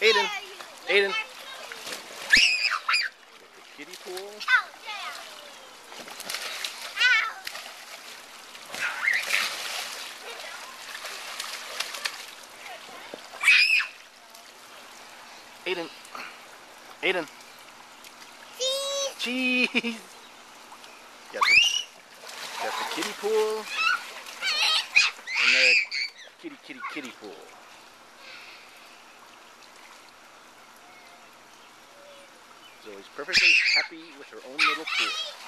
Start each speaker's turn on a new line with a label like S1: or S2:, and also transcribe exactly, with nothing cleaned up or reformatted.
S1: Aiden, Aiden. The kiddie pool. Aiden, Aiden. Cheese. Cheese. Got the, got the kiddie pool and the kitty, kitty, kitty pool. Zoe's perfectly happy with her own little pool.